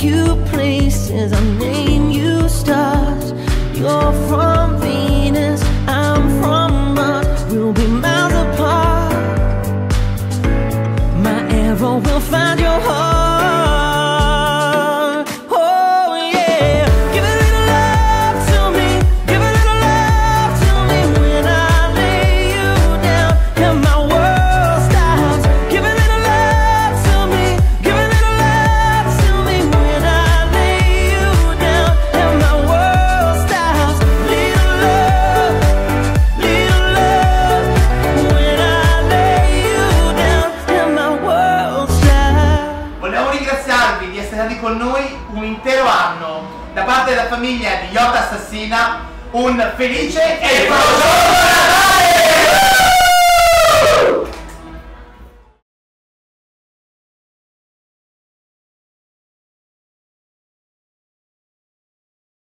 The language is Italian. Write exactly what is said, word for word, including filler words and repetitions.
take you places, I'll name you stars. You're from Venus, I'm from Mars. We'll be miles apart. My arrow will find your heart. Di essere stati con noi un intero anno. Da parte della famiglia di Iota Assassina, un felice e